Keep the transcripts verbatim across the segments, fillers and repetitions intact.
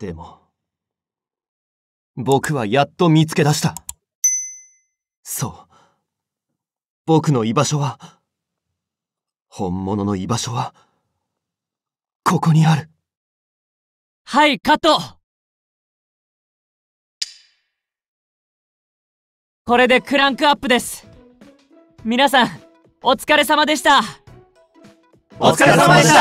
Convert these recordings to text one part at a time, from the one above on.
でも僕はやっと見つけ出した。そう、僕の居場所は、本物の居場所はここにある。 はい、カット。これでクランクアップです。皆さんお疲れ様でした。 お疲れ様でした。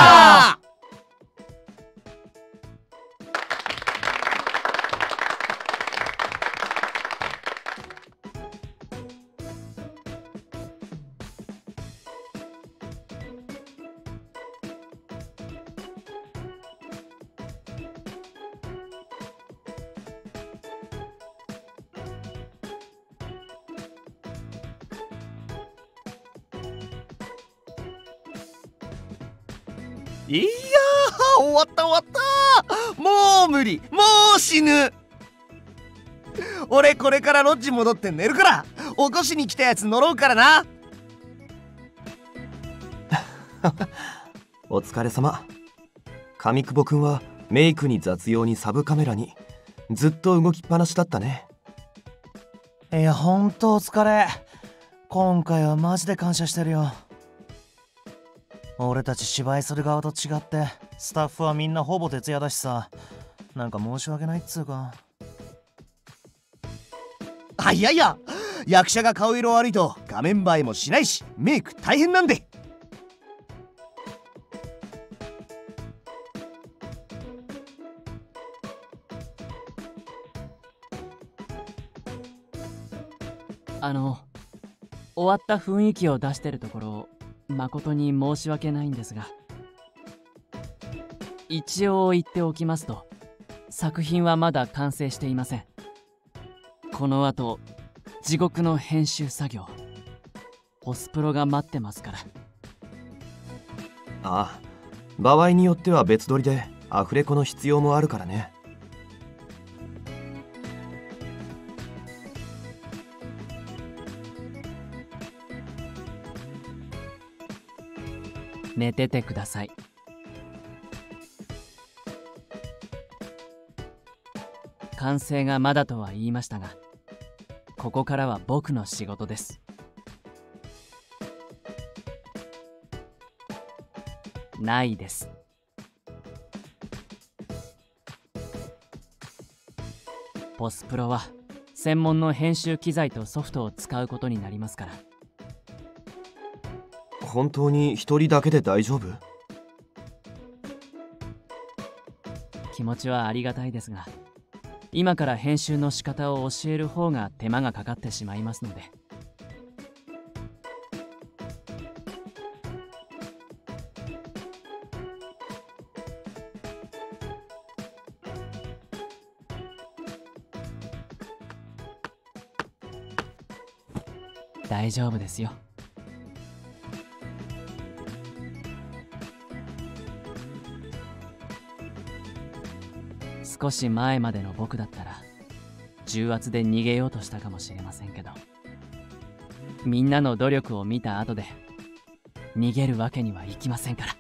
いやー、終わった終わった。もう無理、もう死ぬ。俺これからロッジ戻って寝るから、起こしに来たやつ乗ろうからな。 お疲れ様。上久保くんはメイクに雑用にサブカメラにずっと動きっぱなしだったね。 いや、ほんとお疲れ。今回はマジで感謝してるよ。俺たち芝居する側と違ってスタッフはみんなほぼ徹夜だしさ、なんか申し訳ないっつうか。 あ、いやいや、役者が顔色悪いと画面映えもしないしメイク大変なんで。 あの終わった雰囲気を出してるところ誠に申し訳ないんですが、一応言っておきますと、作品はまだ完成していません。この後地獄の編集作業、ポスプロが待ってますから。 ああ、場合によっては別撮りでアフレコの必要もあるからね。 寝ててください。完成がまだとは言いましたが、ここからは僕の仕事です。ないです。ポスプロは専門の編集機材とソフトを使うことになりますから。 本当に一人だけで大丈夫？ 気持ちはありがたいですが、今から編集の仕方を教える方が手間がかかってしまいますので。大丈夫ですよ。少し前までの僕だったら重圧で逃げようとしたかもしれませんけど、みんなの努力を見た後で逃げるわけにはいきませんから。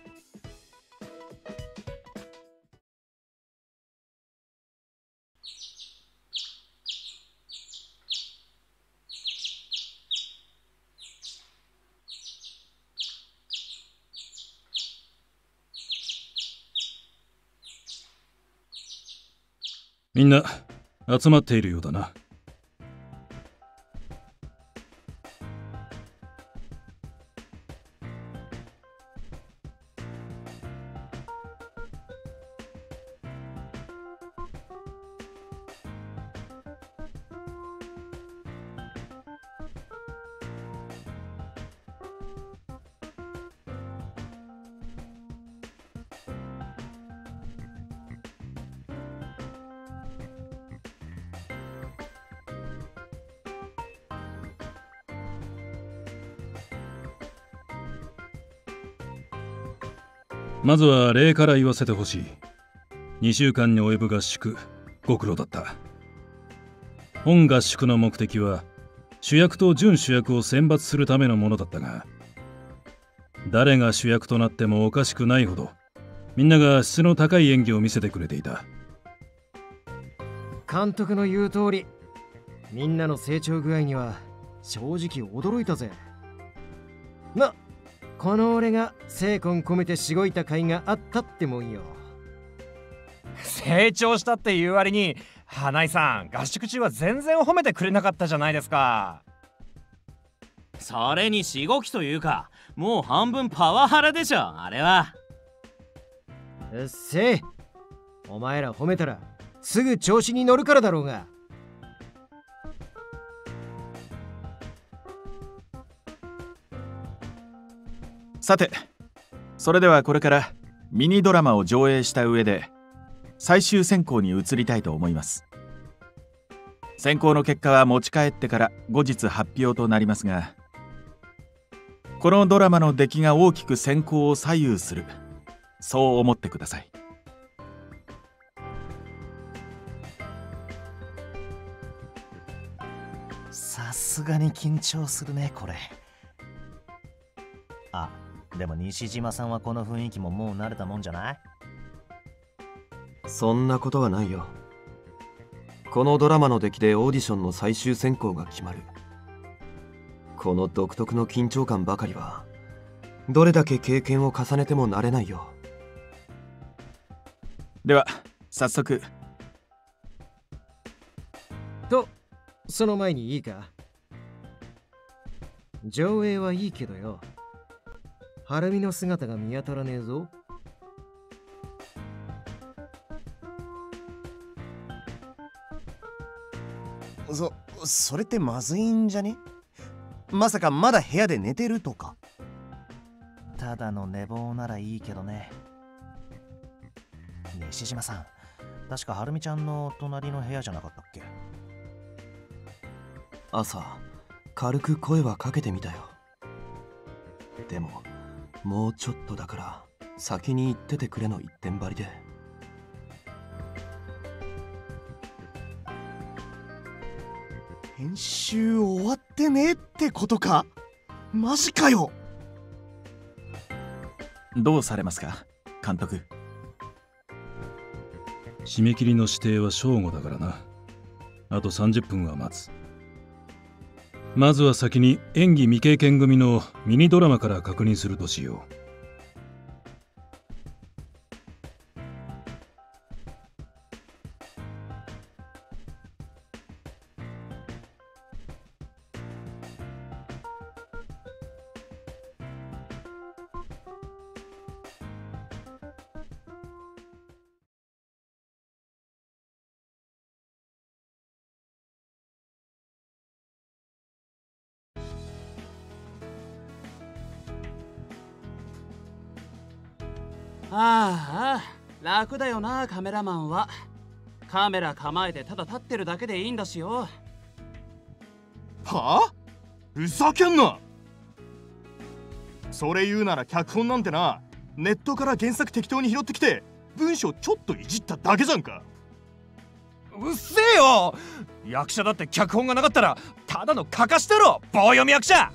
みんな集まっているようだな。まずは礼から言わせてほしい。にしゅうかんに及ぶ合宿、ご苦労だった。本合宿の目的は主役と準主役を選抜するためのものだったが、誰が主役となってもおかしくないほどみんなが質の高い演技を見せてくれていた。 監督の言う通り、みんなの成長具合には正直驚いたぜ。ま、この俺が精魂込めてしごいた甲斐があったってもんよ。 成長したっていう割に花井さん、合宿中は全然褒めてくれなかったじゃないですか。 それにしごきというか、もう半分パワハラでしょあれは。 うっせえ、お前ら褒めたらすぐ調子に乗るからだろうが。 さて、それではこれからミニドラマを上映した上で最終選考に移りたいと思います。選考の結果は持ち帰ってから後日発表となりますが、このドラマの出来が大きく選考を左右する、そう思ってください。 さすがに緊張するねこれ。あ、でも西島さんはこの雰囲気ももう慣れたもんじゃない？ そんなことはないよ。このドラマの出来でオーディションの最終選考が決まる。この独特の緊張感ばかりはどれだけ経験を重ねても慣れないよ。 では早速。 とその前にいいか、上映はいいけどよ、晴美の姿が見当たらねえぞ。 そ、それってまずいんじゃね？まさかまだ部屋で寝てるとか？ ただの寝坊ならいいけどね。西島さん、確かはるみちゃんの隣の部屋じゃなかったっけ？ 朝軽く声はかけてみたよ。でももうちょっとだから先に行っててくれの一点張りで。 編集終わってねえってことか？マジかよ。 どうされますか監督。 締め切りの指定は正午だからな。あとさんじゅっぷんは待つ。まずは先に演技未経験組のミニドラマから確認するとしよう。 ああ、楽だよなカメラマンは。カメラ構えてただ立ってるだけでいいんだしよ。 はあ？ふざけんな。それ言うなら脚本なんてな、ネットから原作適当に拾ってきて文章ちょっといじっただけじゃんか。 うっせえよ。役者だって脚本がなかったらただのかかしだろ、棒読み役者。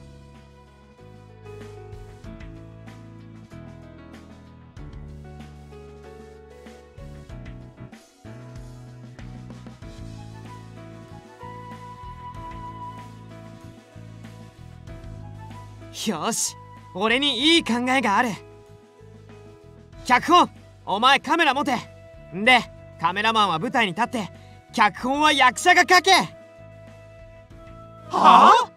よし、俺にいい考えがある。脚本、お前カメラ持て。んでカメラマンは舞台に立って、脚本は役者が書け。はあ？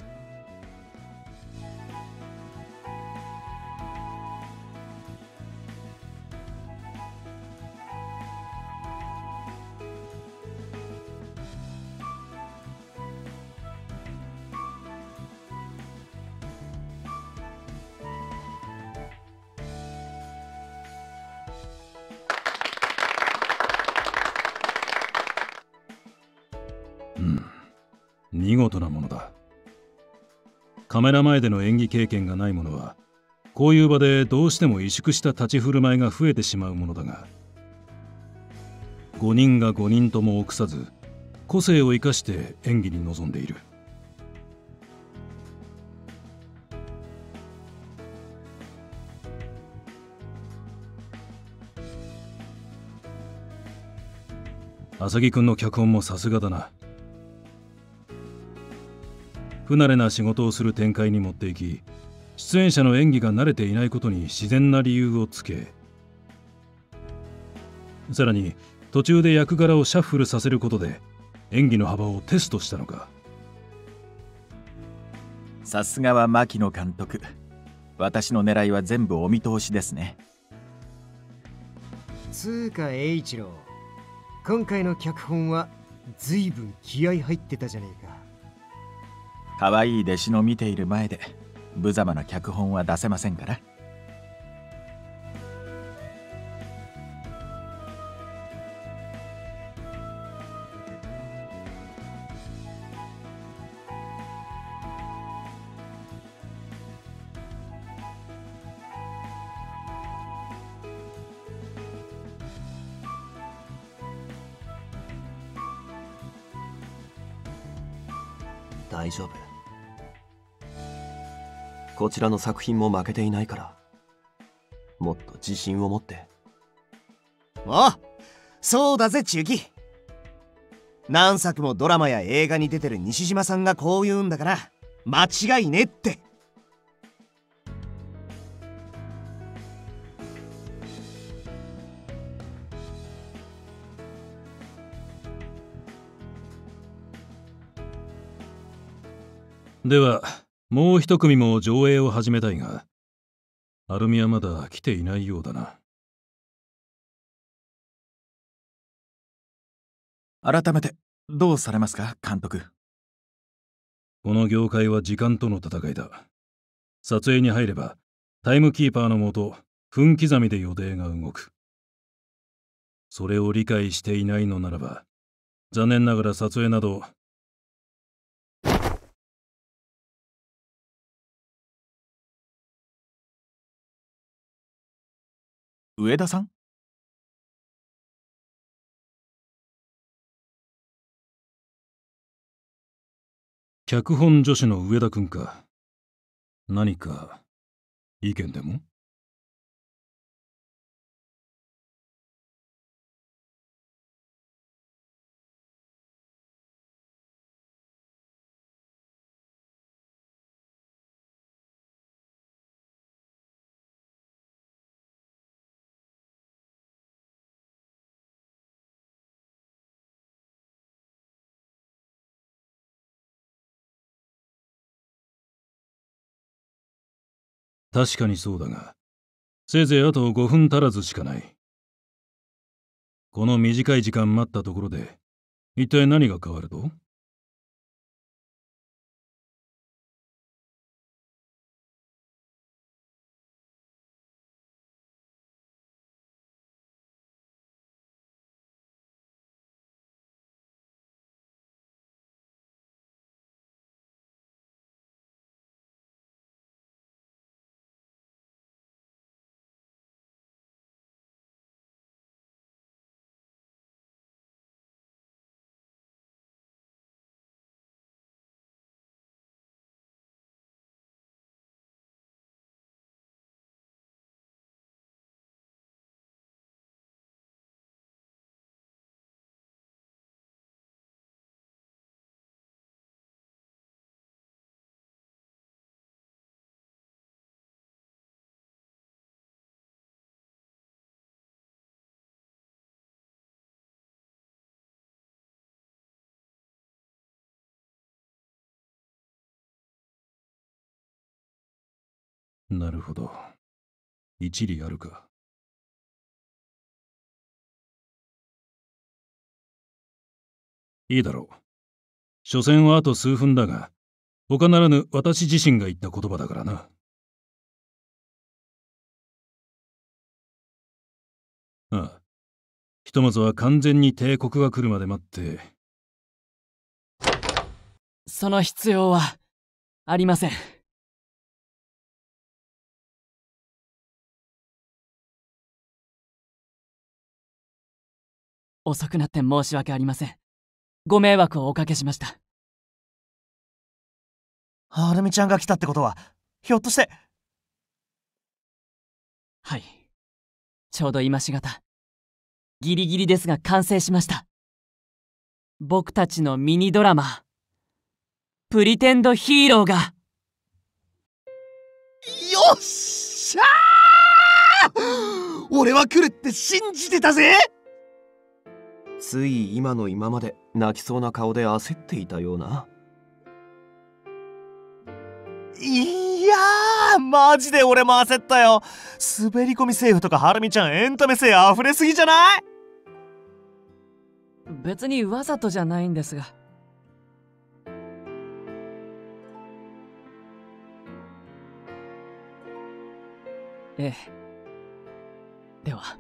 うん、見事なものだ。カメラ前での演技経験がない者はこういう場でどうしても萎縮した立ち振る舞いが増えてしまうものだが、ごにんがごにんとも臆さず個性を生かして演技に臨んでいる。 浅木くんの脚本もさすがだな。不慣れな仕事をする展開に持っていき、出演者の演技が慣れていないことに自然な理由をつけ、さらに途中で役柄をシャッフルさせることで演技の幅をテストしたのか。 さすがは牧野監督。私の狙いは全部お見通しですね。 つうか栄一郎、今回の脚本は随分気合入ってたじゃねえか。 可愛い弟子の見ている前で無様な脚本は出せませんから。 大丈夫。こちらの作品も負けていないから、もっと自信を持って。 あ、そうだぜチュキ。何作もドラマや映画に出てる西島さんがこう言うんだから間違いねって。 ではもう一組も上映を始めたいが、アルミはまだ来ていないようだな。 改めてどうされますか監督。 この業界は時間との戦いだ。撮影に入ればタイムキーパーのもと分刻みで予定が動く。それを理解していないのならば残念ながら撮影など。 上田さん？ 脚本助手の上田君か。何か意見でも？確かにそうだが、せいぜいあとごふん足らずしかない。この短い時間待ったところで、一体何が変わると？なるほど。一理あるか。いいだろう。所詮はあと数分だが、他ならぬ私自身が言った言葉だからな。ああ。ひとまずは完全に帝国が来るまで待って。 その必要はありません。遅くなって申し訳ありません。ご迷惑をおかけしました。 はるみちゃんが来たってことは、ひょっとして。 はい。ちょうど今しがた。ギリギリですが完成しました。 僕たちのミニドラマプリテンドヒーローが。 よっしゃー！俺は来るって信じてたぜ。 つい今の今まで泣きそうな顔で焦っていたような。 いやー、マジで俺も焦ったよ。滑り込みセーフとかハルミちゃんエンタメ性溢れすぎじゃない？ 別にわざとじゃないんですが。ええ。では。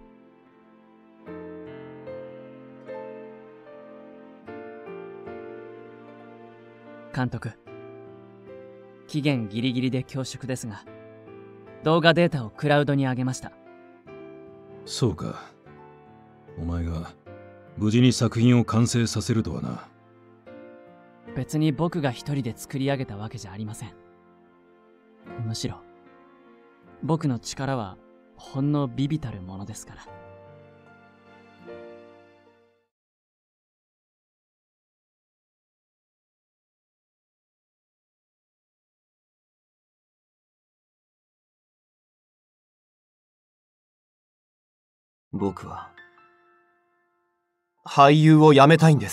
監督、期限ギリギリで恐縮ですが、動画データをクラウドに上げました。 そうか。お前が無事に作品を完成させるとはな。 別に僕が一人で作り上げたわけじゃありません。むしろ僕の力はほんの微々たるものですから。 僕は俳優を辞めたいんです。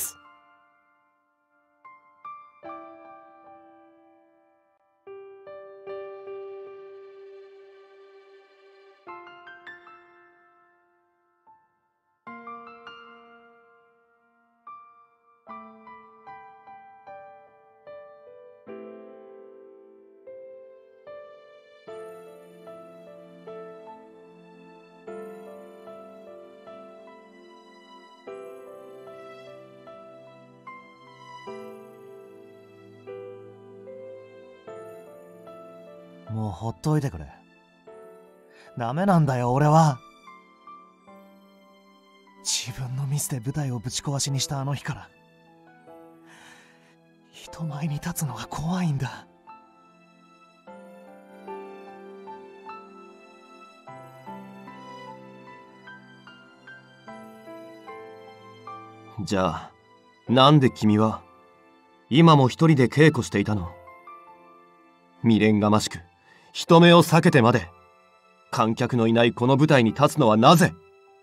もうほっといてくれ。ダメなんだよ俺は。自分のミスで舞台をぶち壊しにしたあの日から人前に立つのが怖いんだ。 じゃあなんで君は今も一人で稽古していたの？未練がましく人目を避けてまで観客のいないこの舞台に立つのはなぜ？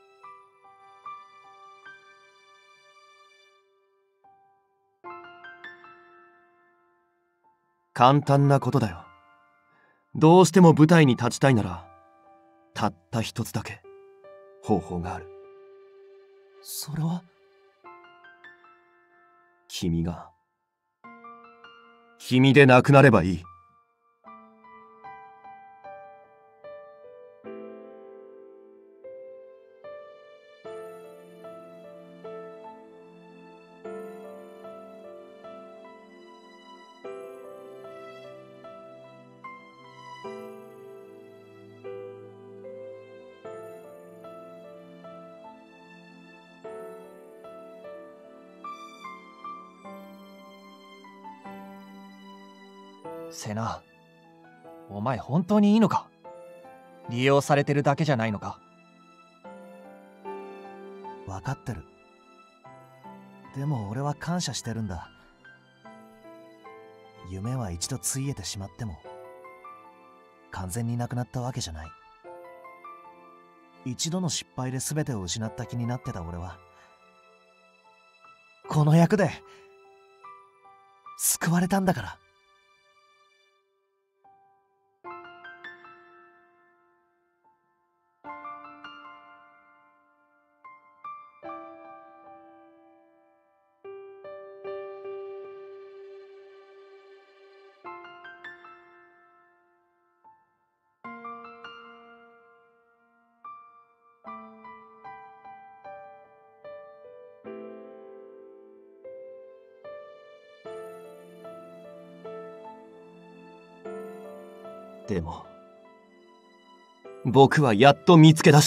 簡単なことだよ。どうしても舞台に立ちたいならたった一つだけ方法がある。 それは？ 君が君でなくなればいい。 セナ、お前本当にいいのか？利用されてるだけじゃないのか？分かってる。でも俺は感謝してるんだ。夢は一度ついえてしまっても完全になくなったわけじゃない。一度の失敗で全てを失った気になってた俺はこの役で救われたんだから。 でも僕はやっと見つけ出した。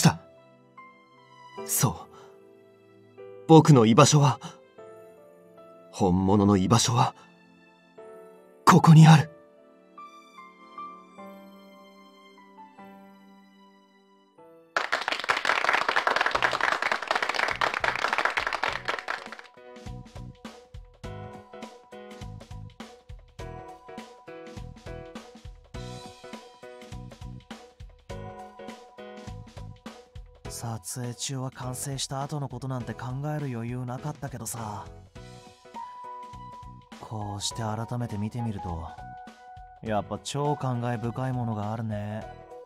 そう僕の居場所は、本物の居場所はここにある。 撮影中は完成した後のことなんて考える余裕なかったけどさ、こうして改めて見てみるとやっぱ超感慨深いものがあるね。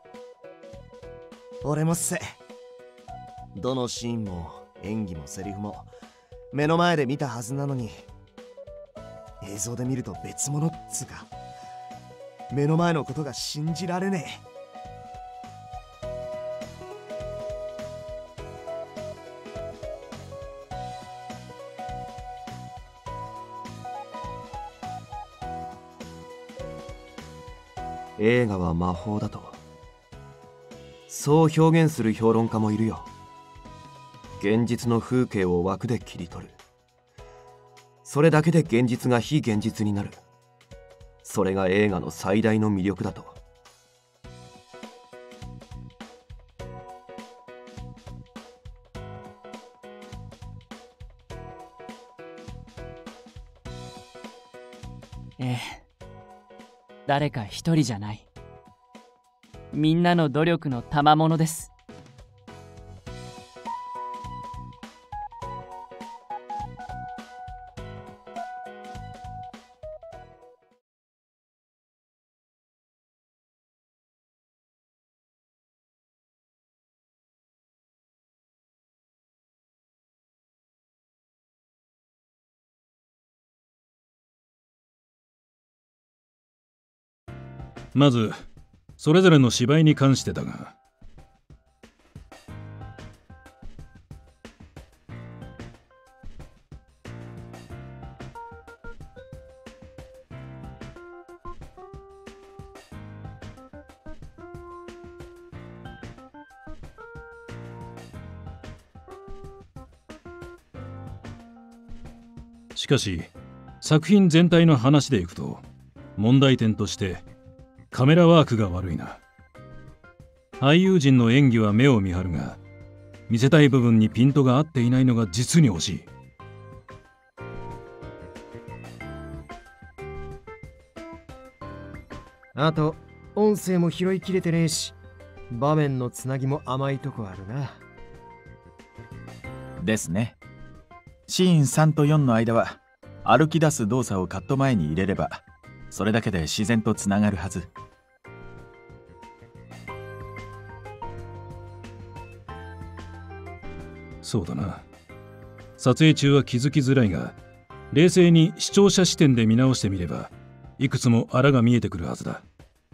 俺もっせ。どのシーンも演技もセリフも目の前で見たはずなのに、映像で見ると別物っつうか、目の前のことが信じられねえ。 映画は魔法だと、そう表現する評論家もいるよ。現実の風景を枠で切り取る。それだけで現実が非現実になる。それが映画の最大の魅力だと。 ええ、誰か一人じゃない。みんなの努力の賜物です。 まずそれぞれの芝居に関してだが、しかし作品全体の話でいくと、問題点としてカメラワークが悪いな。俳優陣の演技は目を見張るが、見せたい部分にピントが合っていないのが実に惜しい。 あと音声も拾いきれてねえし、場面のつなぎも甘いとこあるな。 ですね。シーンさんとよんの間は歩き出す動作をカット前に入れれば、それだけで自然とつながるはず。 そうだな。撮影中は気づきづらいが、冷静に視聴者視点で見直してみれば、いくつもあらが見えてくるはずだ。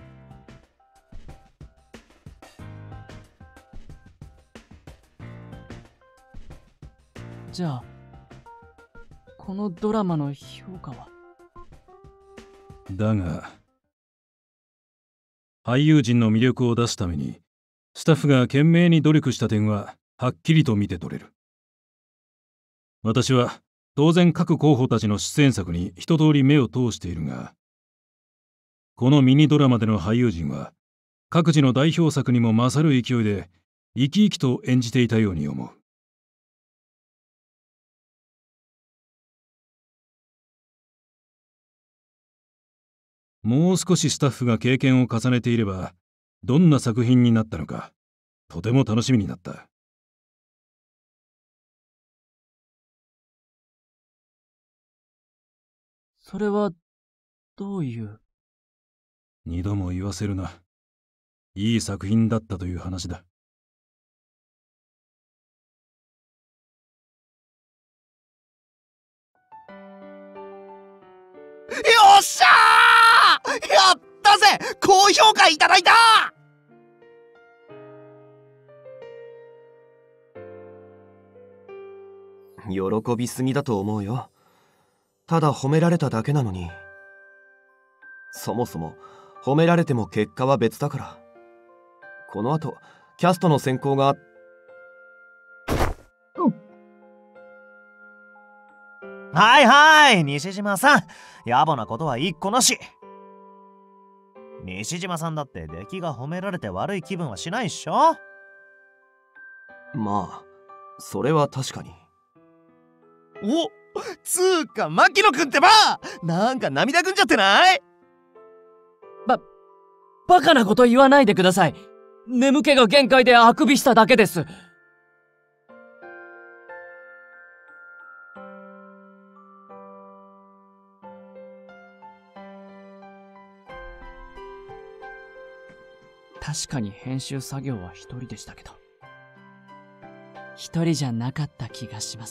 じゃあこのドラマの評価は？ だが俳優陣の魅力を出すためにスタッフが懸命に努力した点ははっきりと見て取れる。私は当然各候補たちの出演作に一通り目を通しているが、このミニドラマでの俳優陣は各自の代表作にも勝る勢いで生き生きと演じていたように思う。もう少しスタッフが経験を重ねていればどんな作品になったのか、とても楽しみになった。 それはどういう？ 二度も言わせるな。いい作品だったという話だ。 よっしゃー！やったぜ！高評価いただいた！ 喜びすぎだと思うよ。ただ褒められただけなのに。そもそも褒められても結果は別だから。この後キャストの選考が、 はいはい、西島さん、野暮なことは一個なし。西島さんだって出来が褒められて悪い気分はしないっしょ。 まあそれは確かに。 お、つーか牧野くんってば、なんか涙ぐんじゃってない？ ば、バカなこと言わないでください。眠気が限界であくびしただけです。 確かに編集作業は一人でしたけど、一人じゃなかった気がします。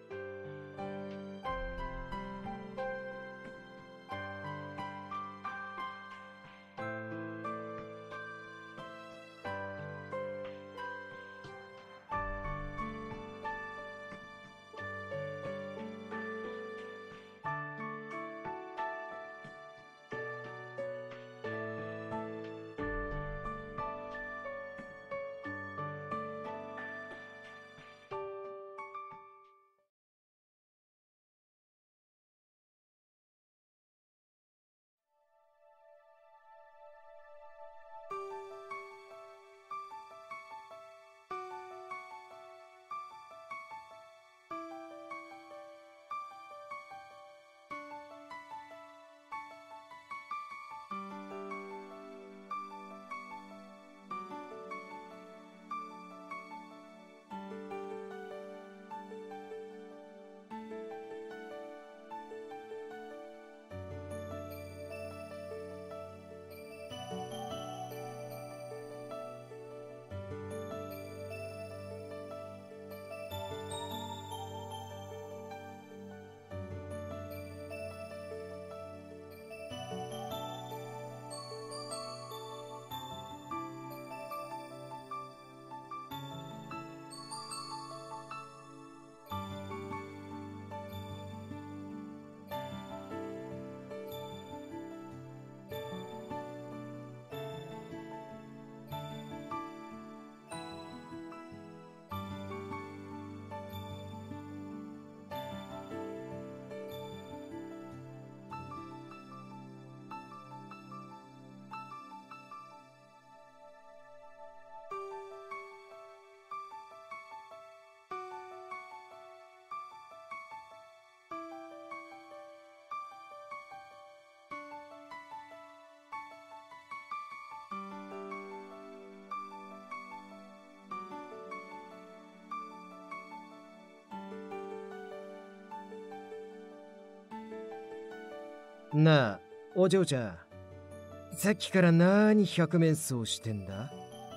なあ、お嬢ちゃん。さっきから何百面相してんだ？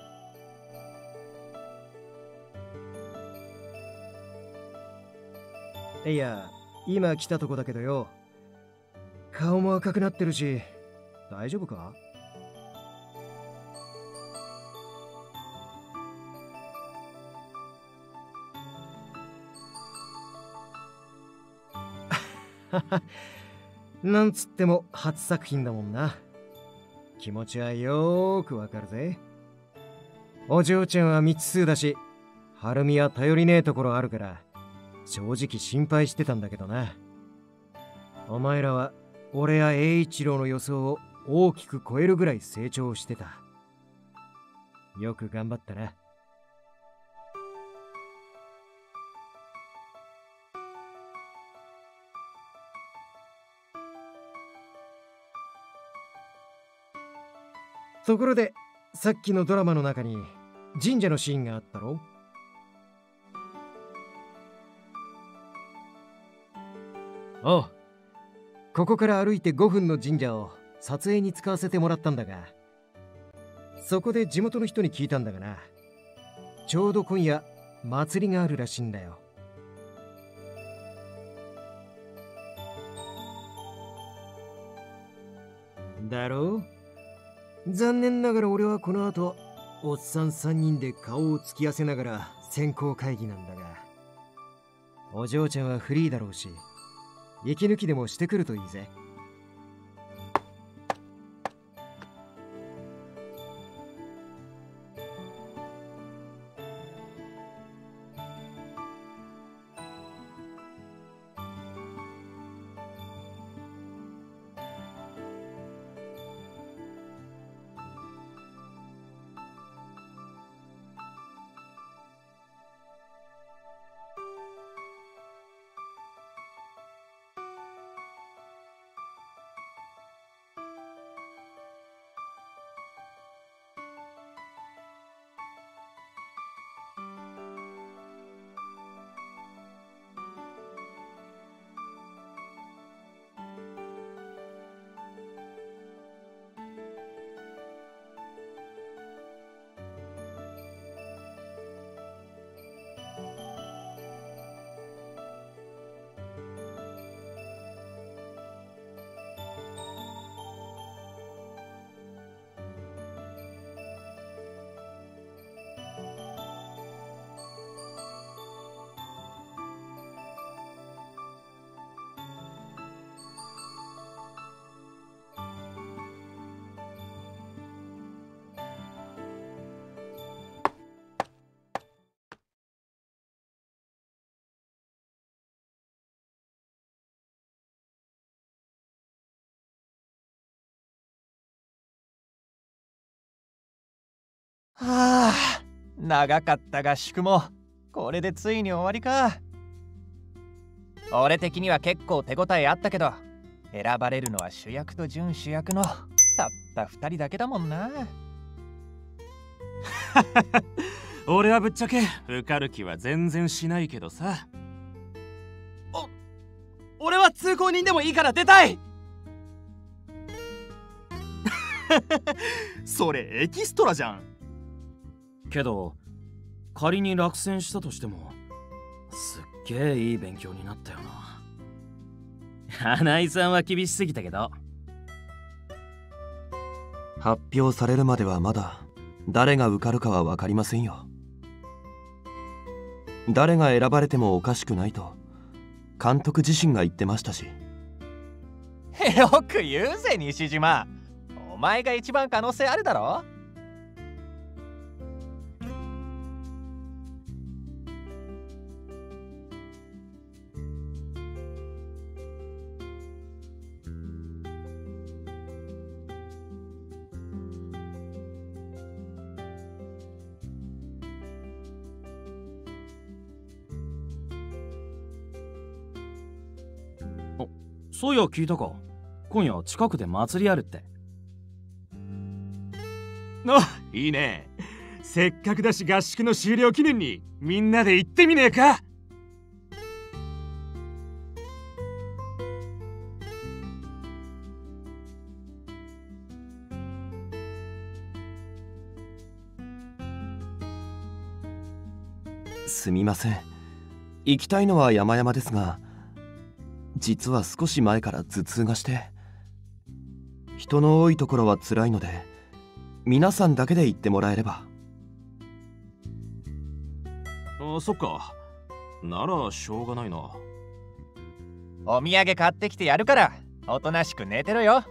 いや、今来たとこだけどよ。顔も赤くなってるし、大丈夫か？なんつっても初作品だもんな。気持ちはよーくわかるぜ。お嬢ちゃんは未知数だし、晴美は頼りねえところあるから、正直心配してたんだけどな。お前らは俺や栄一郎の予想を大きく超えるぐらい成長してた。よく頑張ったな。ところで、さっきのドラマの中に神社のシーンがあったろ？おう、ここから歩いてごふんの神社を撮影に使わせてもらったんだが、そこで地元の人に聞いたんだがな、ちょうど今夜祭りがあるらしいんだよ。だろう？残念ながら俺はこの後おっさんさんにんで顔を突き合わせながら選考会議なんだが、お嬢ちゃんはフリーだろうし、息抜きでもしてくるといいぜ。 はあ、長かった合宿もこれでついに終わりか。俺的には結構手応えあったけど、選ばれるのは主役と準主役のたったふたりだけだもんな。 俺はぶっちゃけ受かる気は全然しないけどさ。お俺は通行人でもいいから出たい。 それエキストラじゃん。 けど仮に落選したとしてもすっげえいい勉強になったよな。花井さんは厳しすぎたけど。 発表されるまではまだ誰が受かるかは分かりませんよ。誰が選ばれてもおかしくないと監督自身が言ってましたし。 よく言うぜ西島、お前が一番可能性あるだろ。 そういや聞いたか、今夜近くで祭りあるって。 あ、いいね。せっかくだし合宿の終了記念にみんなで行ってみねえか。 すみません、行きたいのは山々ですが、実は少し前から頭痛がして、人の多いところは辛いので皆さんだけで行ってもらえれば。 あ、そっか。ならしょうがないな。 お土産買ってきてやるからおとなしく寝てろよ。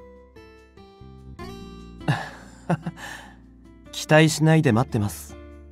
期待しないで待ってます。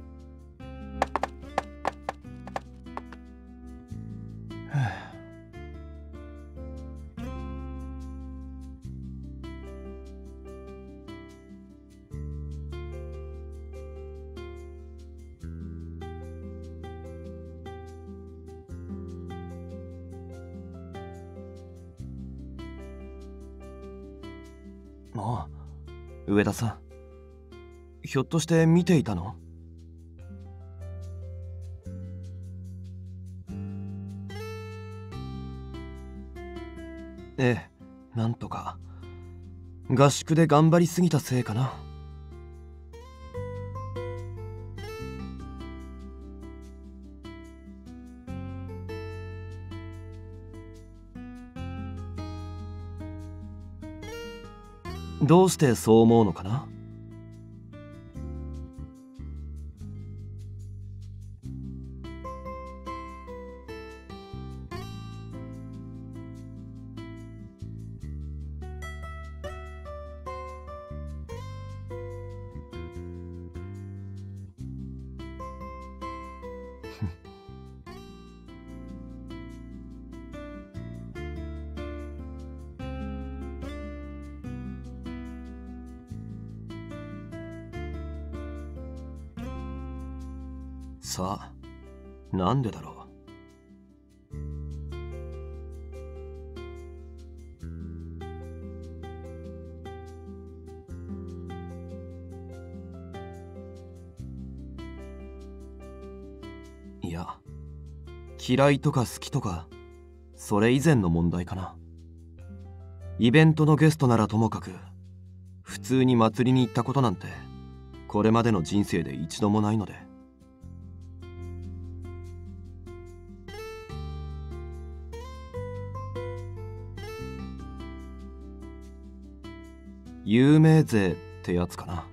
ああ、上田さん、ひょっとして見ていたの？ええ、なんとか合宿で頑張りすぎたせいかな。どうしてそう思うのかな？さあ、なんでだろう。いや、嫌いとか好きとかそれ以前の問題かな。イベントのゲストならともかく、普通に祭りに行ったことなんてこれまでの人生で一度もないので。有名税ってやつかな。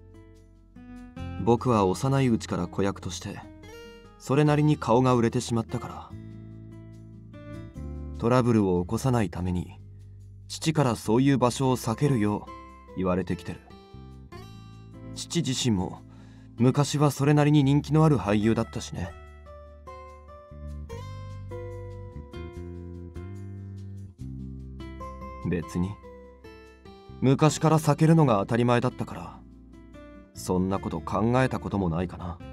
僕は幼いうちから子役としてそれなりに顔が売れてしまったから、トラブルを起こさないために父からそういう場所を避けるよう言われてきてる。父自身も昔はそれなりに人気のある俳優だったしね。別に昔から避けるのが当たり前だったから、 そんなこと考えたこともないかな。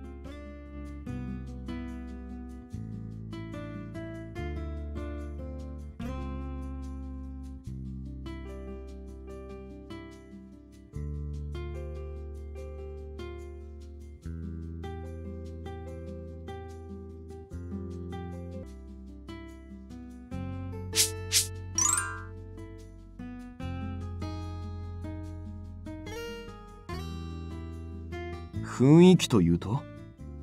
雰囲気というと？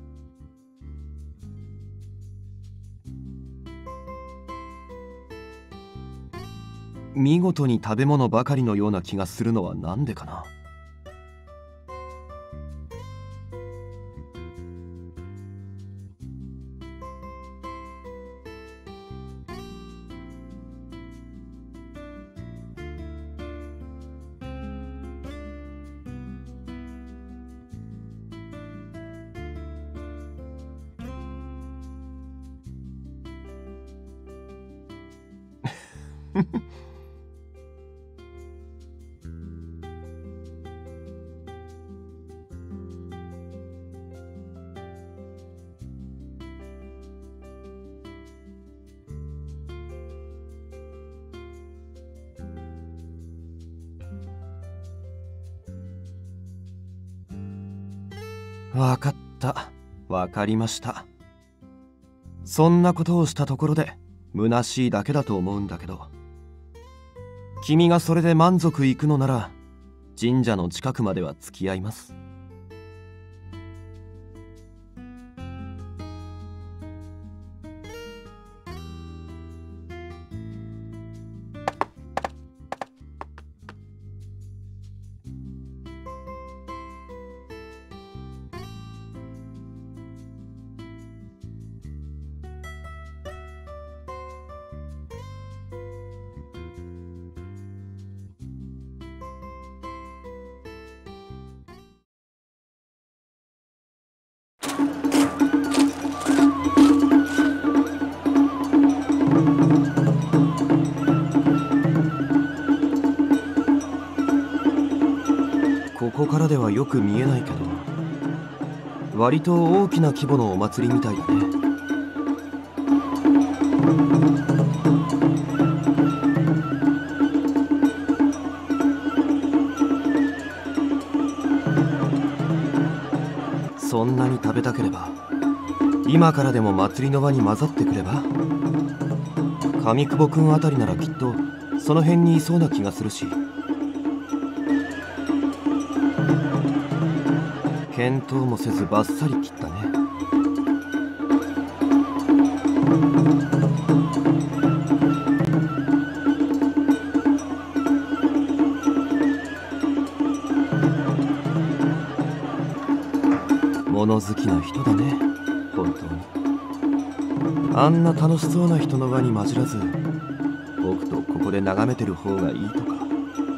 見事に食べ物ばかりのような気がするのはなんでかな。わかった、わかりました。そんなことをしたところで虚しいだけだと思うんだけど、君がそれで満足いくのなら神社の近くまでは付き合います。ここからではよく見えないけど、割と大きな規模のお祭りみたいだね。そんなに食べたければ今からでも祭りの場に混ざってくれば。上久保くんあたりならきっとその辺にいそうな気がするし、検討もせずバッサリ切ったね。物好きな人だね、本当に。あんな楽しそうな人の輪に混じらず、僕とここで眺めてる方がいいとか。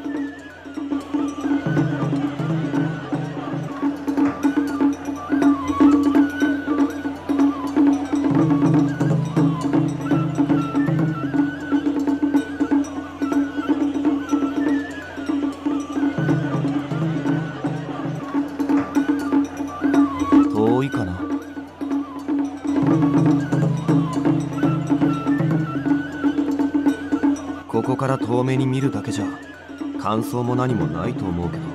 遠いかな。ここから遠目に見るだけじゃ感想も何もないと思うけど。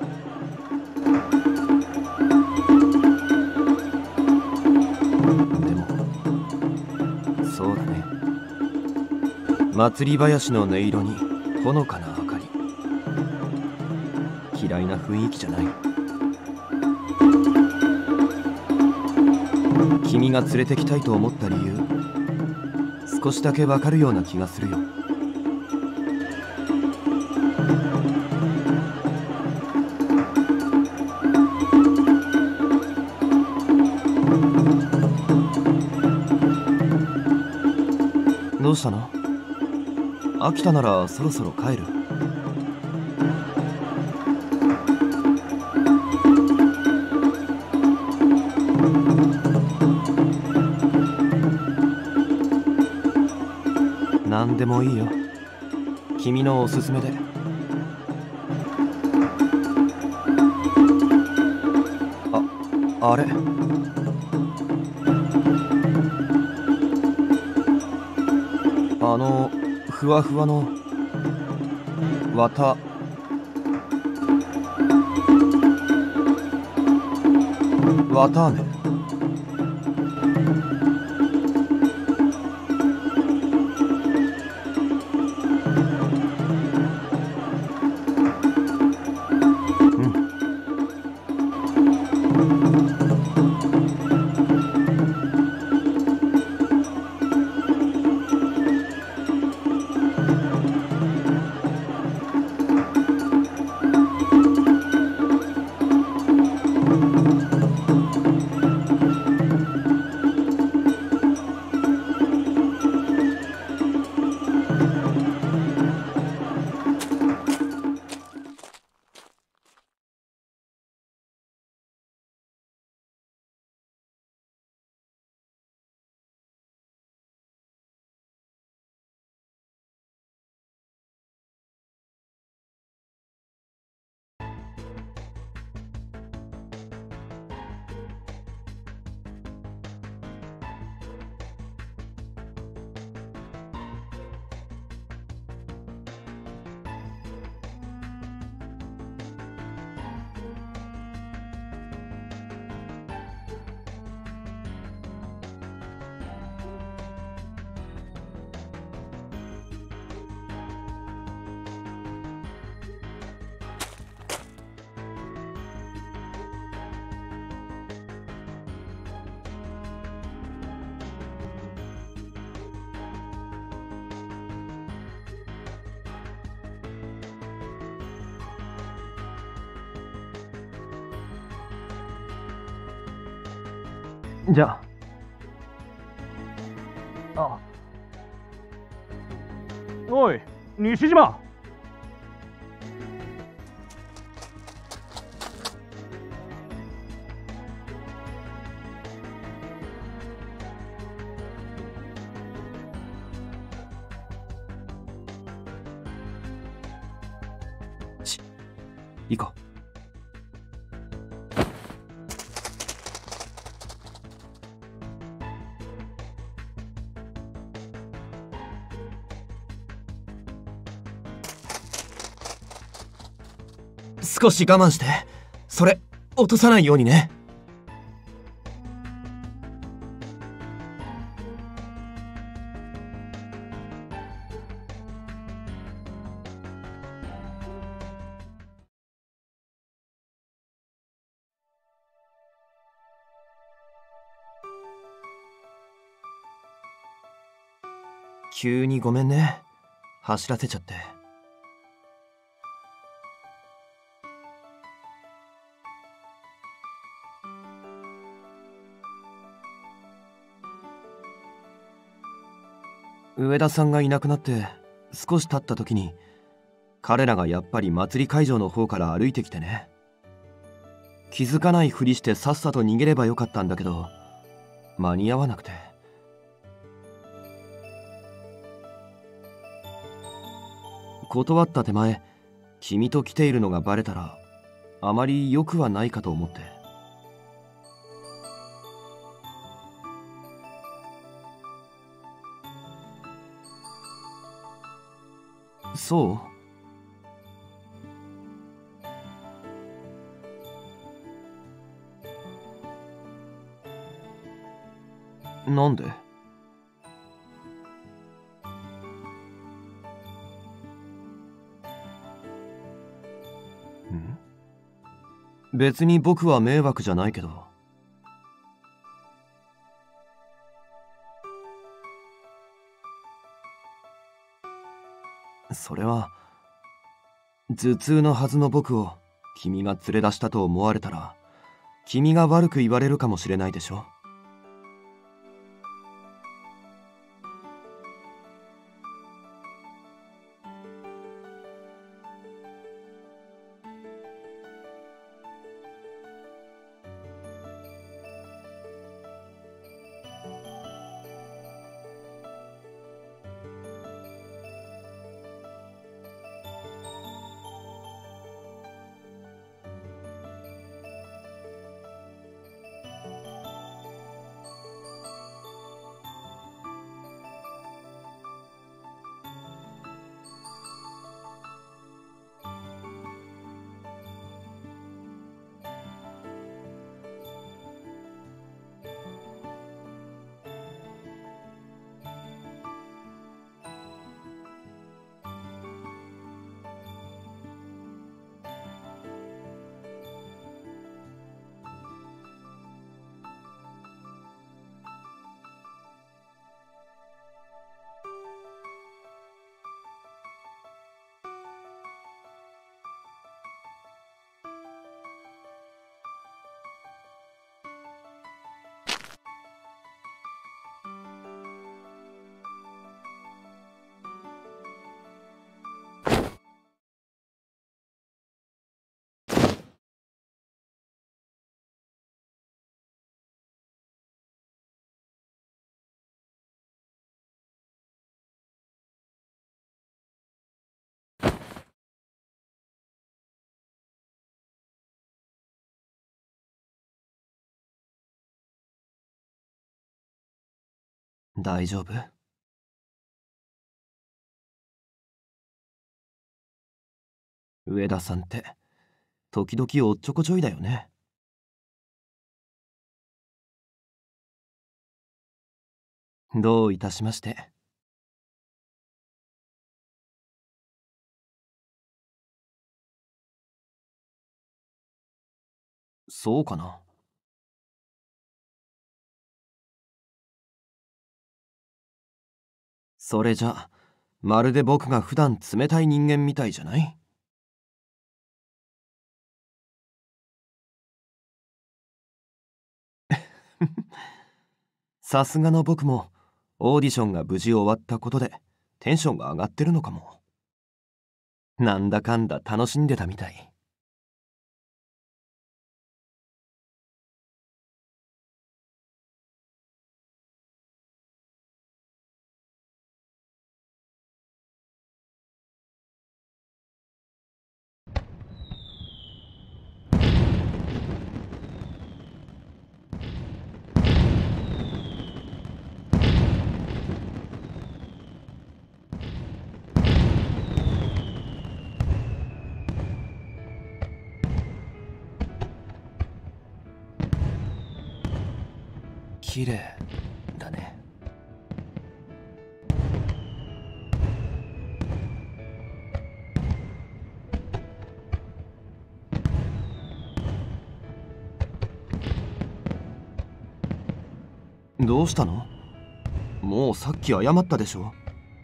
でもそうだね、祭り囃子の音色にほのかな明かり、嫌いな雰囲気じゃない。君が連れてきたいと思った理由、少しだけわかるような気がするよ。どうしたの？飽きたならそろそろ帰る？何でもいいよ、君のおすすめで。 あれ、あのふわふわの綿綿あめ。じゃあ。あ。 おい、西島。 し、行こう。少し我慢して。それ落とさないようにね。急にごめんね、走らせちゃって。上田さんがいなくなって少し経った時に、彼らがやっぱり祭り会場の方から歩いてきてね。気づかないふりしてさっさと逃げればよかったんだけど、間に合わなくて。断った手前、君と来ているのがバレたらあまり良くはないかと思って。そう？なんで？ん？別に僕は迷惑じゃないけど。それは頭痛のはずの僕を君が連れ出したと思われたら、君が悪く言われるかもしれないでしょ。 大丈夫？上田さんって時々おっちょこちょいだよね。どういたしまして。そうかな。それじゃまるで僕が普段冷たい人間みたいじゃない？さすがの僕もオーディションが無事終わったことでテンションが上がってるのかも。なんだかんだ楽しんでたみたい。綺麗だね。どうしたの？もうさっき謝ったでしょ。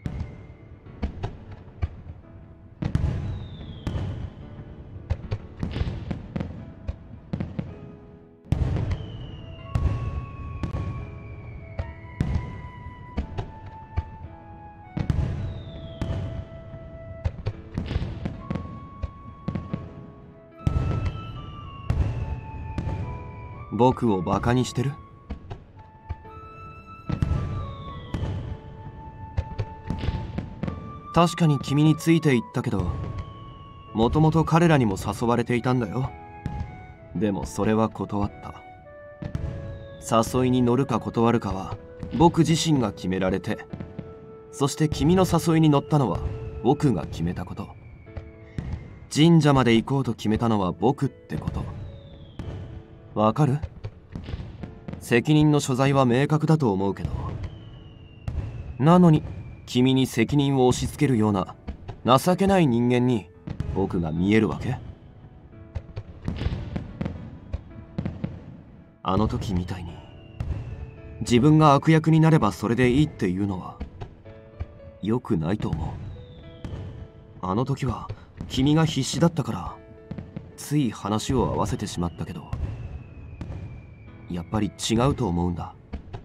僕をバカにしてる？確かに君についていったけど、もともと彼らにも誘われていたんだよ。でもそれは断った。誘いに乗るか断るかは僕自身が決められて、そして君の誘いに乗ったのは僕が決めたこと。神社まで行こうと決めたのは僕ってこと。わかる？責任の所在は明確だと思うけど、なのに君に責任を押し付けるような情けない人間に僕が見えるわけ？あの時みたいに自分が悪役になればそれでいいっていうのは良くないと思う。あの時は君が必死だったからつい話を合わせてしまったけど、やっぱり違うと思うんだ。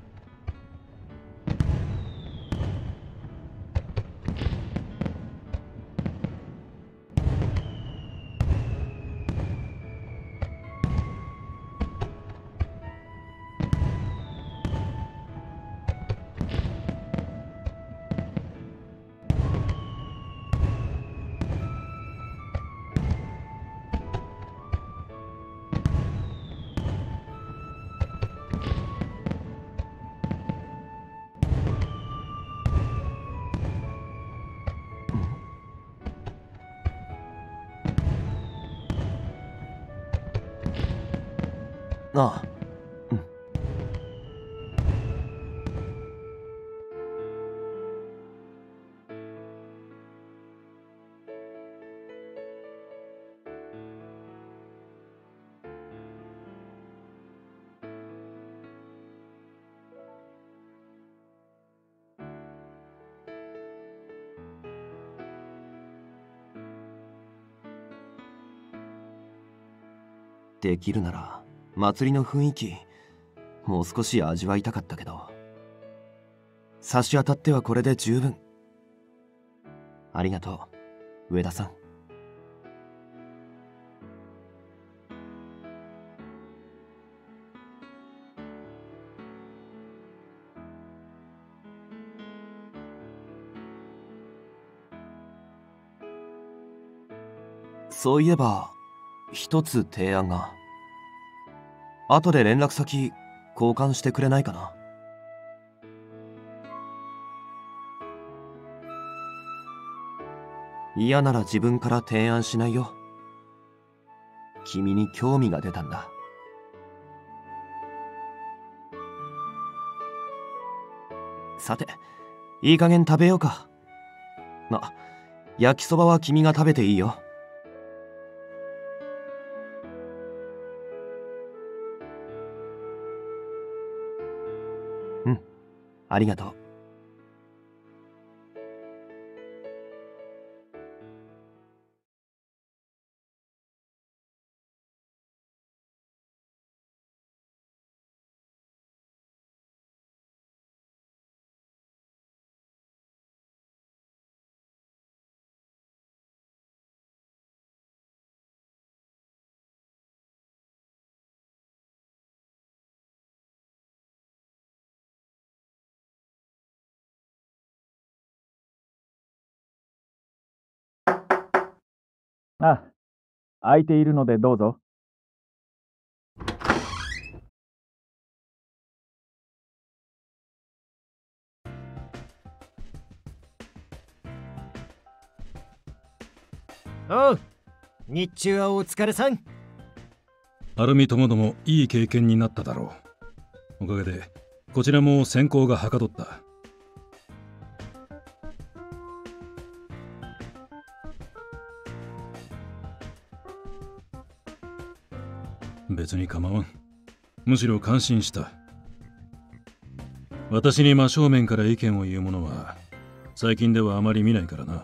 ああ、うん。できるなら祭りの雰囲気もう少し味わいたかったけど、差し当たってはこれで十分。ありがとう上田さん。そういえば一つ提案が。後で連絡先交換してくれないかな。 嫌なら自分から提案しないよ。君に興味が出たんだ。さて、いい加減食べようか。あ、焼きそばは君が食べていいよ。うん、ありがとう。 あ、空いているのでどうぞ。 おう、日中はお疲れさん。 アルミともどもいい経験になっただろう。おかげでこちらも選考がはかどった。別に構わん。むしろ感心した。私に真正面から意見を言う者は最近ではあまり見ないからな。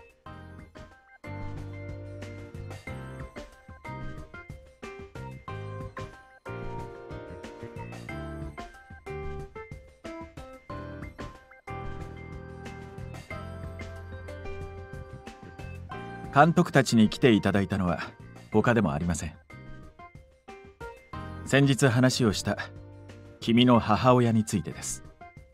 監督たちに来ていただいたのは他でもありません。先日話をした君の母親についてです。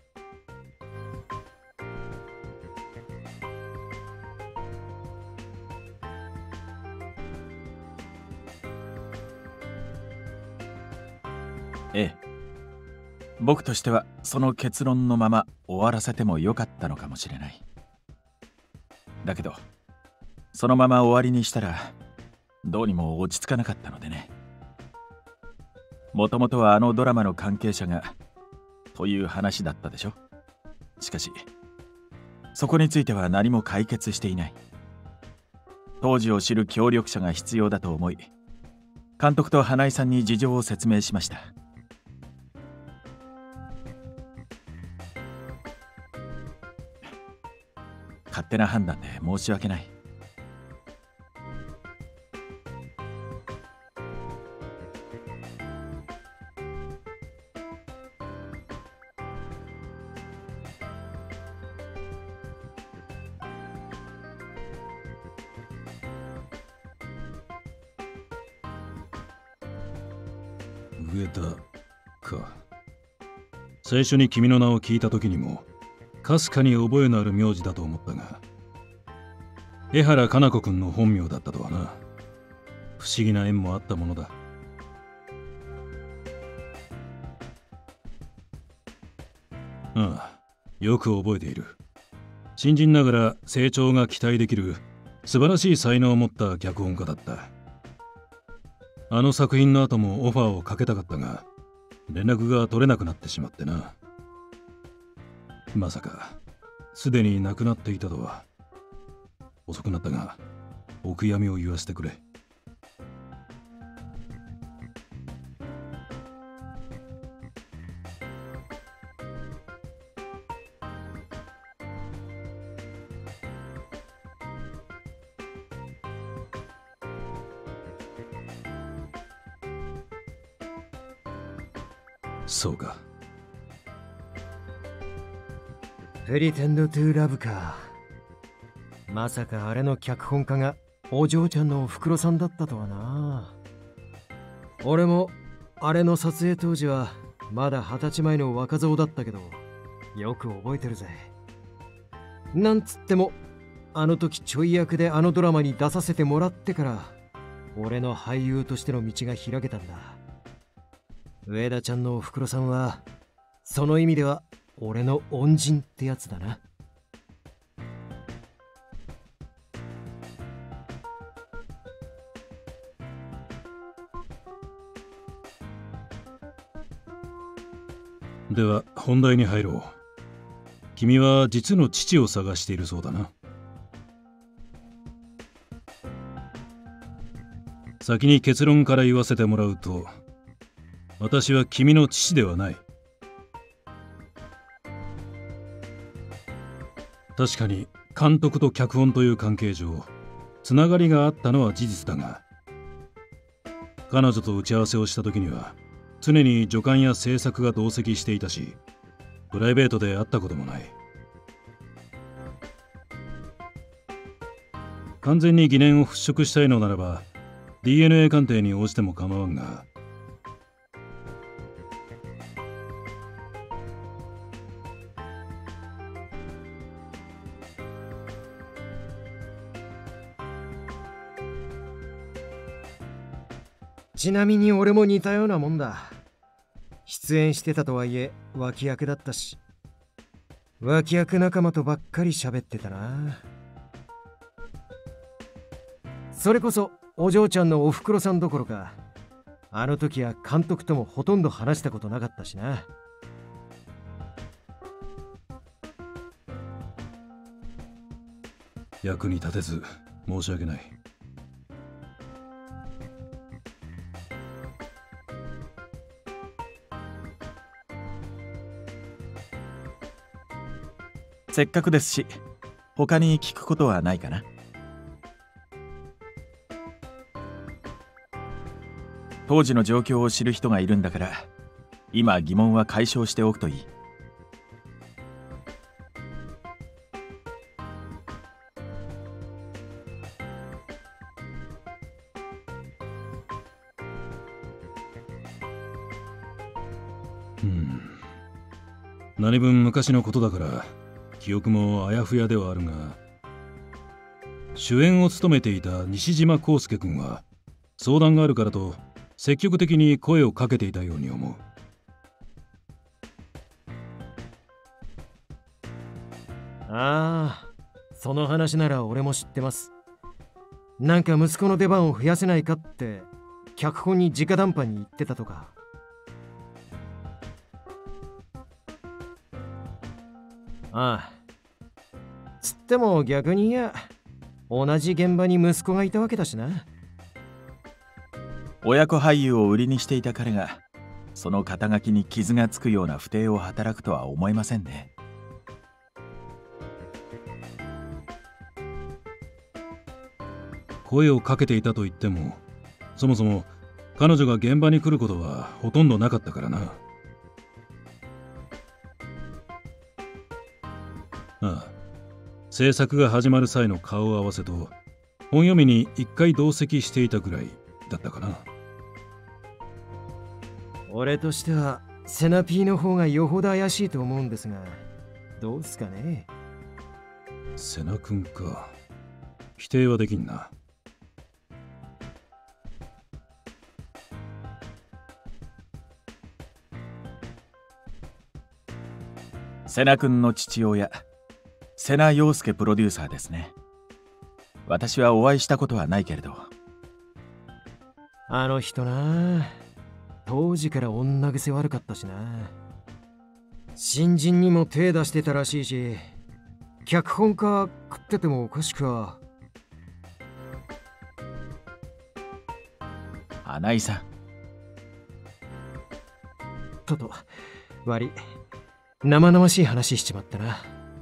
ええ、僕としてはその結論のまま終わらせてもよかったのかもしれない。だけどそのまま終わりにしたらどうにも落ち着かなかったのでね。もともとはあのドラマの関係者がという話だったでしょ。しかしそこについては何も解決していない。当時を知る協力者が必要だと思い、監督と花井さんに事情を説明しました。勝手な判断で申し訳ない。 上田か。最初に君の名を聞いた時にもかすかに覚えのある名字だと思ったが、江原加奈子君の本名だったとはな。不思議な縁もあったものだ。ああ、よく覚えている。新人ながら成長が期待できる素晴らしい才能を持った脚本家だった。あの作品の後もオファーをかけたかったが、連絡が取れなくなってしまってな。まさかすでに亡くなっていたとは。遅くなったがお悔やみを言わせてくれ。そうか。 プリテンドトゥーラブか。まさかあれの脚本家がお嬢ちゃんのおふくろさんだったとはな。俺もあれの撮影当時はまだ二十歳前の若造だったけど、よく覚えてるぜ。なんつってもあの時ちょい役であのドラマに出させてもらってから俺の俳優としての道が開けたんだ。上田ちゃんのおふくろさんはその意味では俺の恩人ってやつだな。 では本題に入ろう。君は実の父を探しているそうだな。先に結論から言わせてもらうと、私は君の父ではない。確かに監督と脚本という関係上つながりがあったのは事実だが、彼女と打ち合わせをした時には常に助監や制作が同席していたし、プライベートで会ったこともない。完全に疑念を払拭したいのならば ディーエヌエー 鑑定に応じても構わんが、 ちなみに俺も似たようなもんだ。出演してたとはいえ脇役だったし、脇役仲間とばっかり喋ってたな。それこそお嬢ちゃんのおふくろさんどころか、あの時は監督ともほとんど話したことなかったしな。 役に立てず申し訳ない。 せっかくですし、他に聞くことはないかな。当時の状況を知る人がいるんだから、今疑問は解消しておくといい。 うん。何分昔のことだから記憶もあやふやではあるが、主演を務めていた西島康介君は相談があるからと積極的に声をかけていたように思う。 ああ、その話なら俺も知ってます。なんか息子の出番を増やせないかって脚本に直談判に言ってたとか。ああ、つっても逆にいや、同じ現場に息子がいたわけだしな。 親子俳優を売りにしていた彼がその肩書きに傷がつくような不貞を働くとは思えませんね。 声をかけていたと言っても、そもそも彼女が現場に来ることはほとんどなかったからな。ああ、制作が始まる際の顔合わせと本読みに一回同席していたぐらいだったかな。 俺としてはセナピーの方がよほど怪しいと思うんですが、どうすかね。 セナ君か。否定はできんな。 セナ君の父親、瀬名陽介プロデューサーですね。私はお会いしたことはないけれど。 あの人な、当時から女癖悪かったしな。新人にも手出してたらしいし、脚本家食っててもおかしくは。 花井さん。 とと、悪い。生々しい話しちまったな。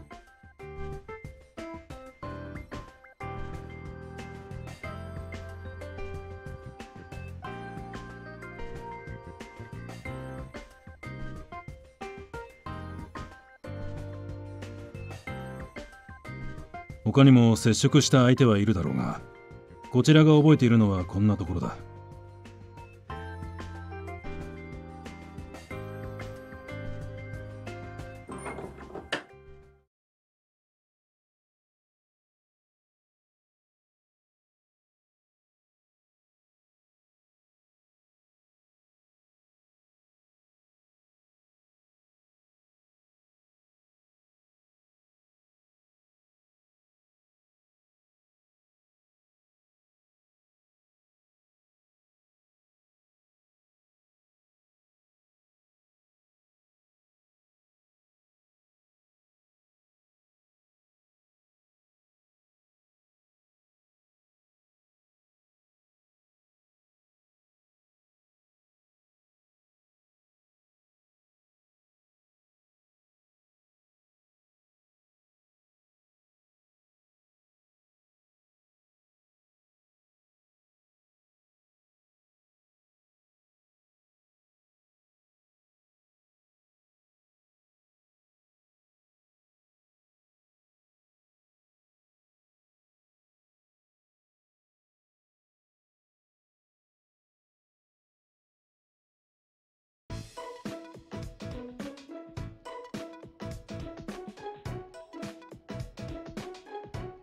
他にも接触した相手はいるだろうが、こちらが覚えているのはこんなところだ。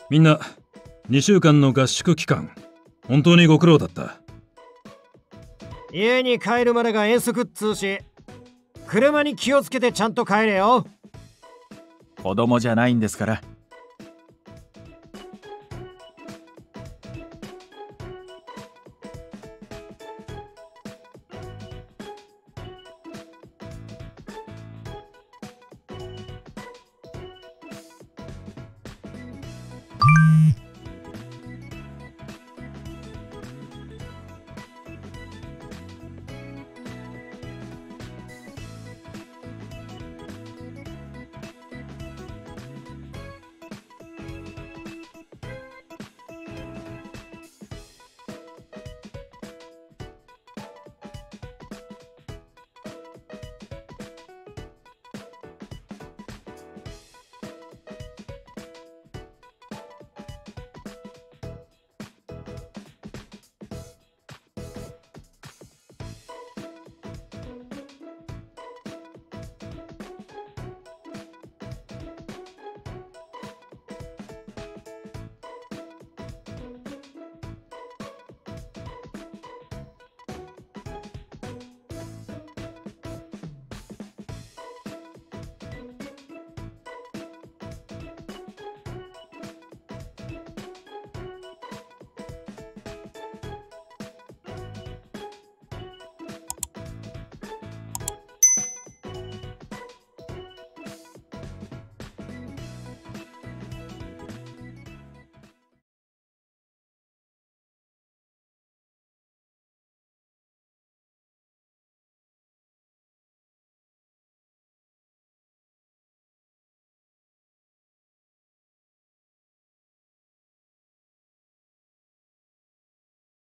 みんなにしゅうかんの合宿期間本当にご苦労だった。 家に帰るまでが遠足っつうし、車に気をつけてちゃんと帰れよ。 子供じゃないんですから。